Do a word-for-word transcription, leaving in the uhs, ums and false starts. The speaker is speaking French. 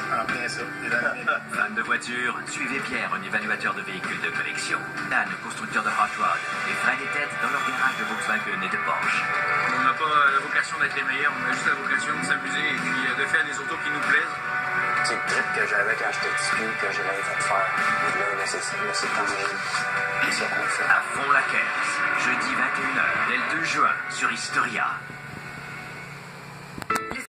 En plein ça. Fan de voiture, suivez Pierre, un évaluateur de véhicules de collection. Dan, constructeur de hot rod. Et Fred et Ted dans leur garage de Volkswagen et de Porsche. On n'a pas la vocation d'être les meilleurs, on a juste la vocation de s'amuser et puis de faire des autos qui nous plaisent. C'est le trip que j'avais quand j'étais petit cul, que je l'avais fait faire. Et là, là c'est là, c'est quand même c'est ça qu'on fait. À fond la caisse. Jeudi vingt et une heures, dès le deux juin, sur Historia.